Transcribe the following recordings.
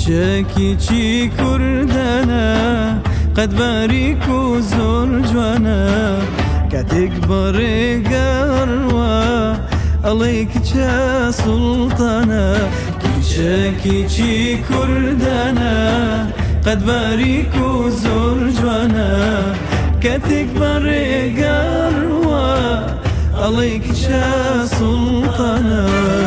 كيچێکیچی کوردانە قەت باریک و زۆر جوانە کاتێک بەڕێگەڕوە ئەڵێ کچە سوڵتانە کیچێکیچی کوردانە قەت باریک و زۆر جوانە کاتێک بەڕێگەڕوە ئەڵێ کچە سوڵتانە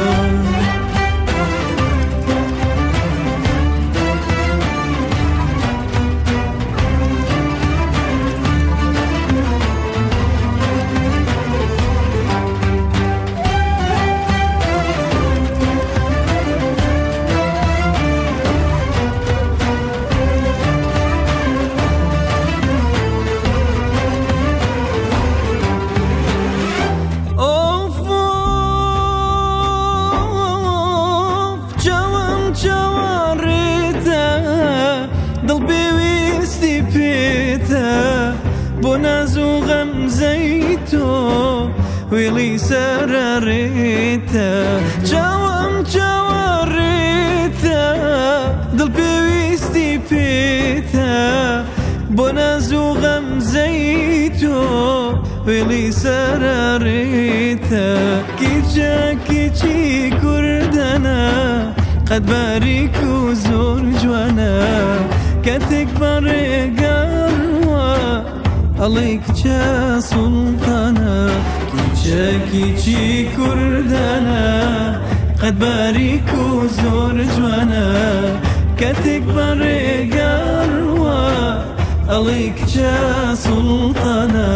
دڵ پێویستی پێتە بۆ ناز و غەمزەی تۆ وێڵی سەرەڕێتە چاوەم چاوەڕێتە دڵ پێویستی پێتە بۆ ناز و غەمزەی تۆ وێڵی سەرەڕێتە کیچێکیچی کوردانە قەت باریک و زۆر جوانە کاتێک بەڕێگەڕوە ئەڵێ کچە سوڵتانە کیچێکیچی کوردانە قەت باریک و زۆر جوانە کاتێک بەڕێگەڕوە ئەڵێ کچە سوڵتانە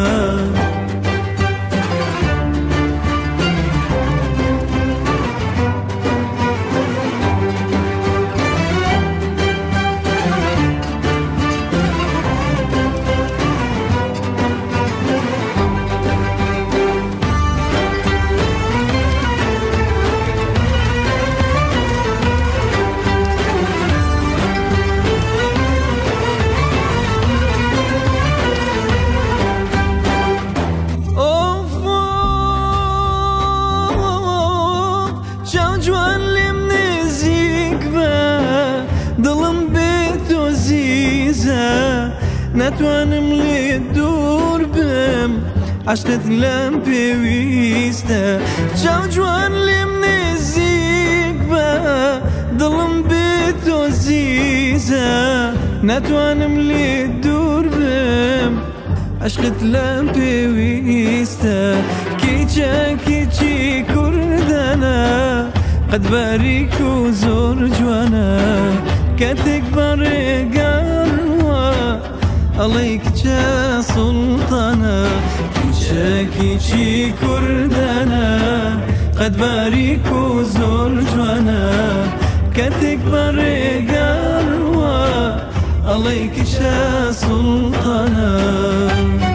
دڵم بێت و زیزە ناتوانم لێ دوور بم عشقت لەم پێویستە چاو جوان لێم نێزیک بە دڵم بێت و زیزە ناتوانم لێ دوور بم عشقت لەم پێویستە کیچێکیچی کوردانە قەت باریک و زۆر جوانە کاتێک بەڕێگەڕوە ئەڵێ کچە سوڵتانە کیچێکیچی کوردانە قەت باریک و زۆر جوانە کاتێک بەڕێگەڕوە ئەڵێ کچە سوڵتانە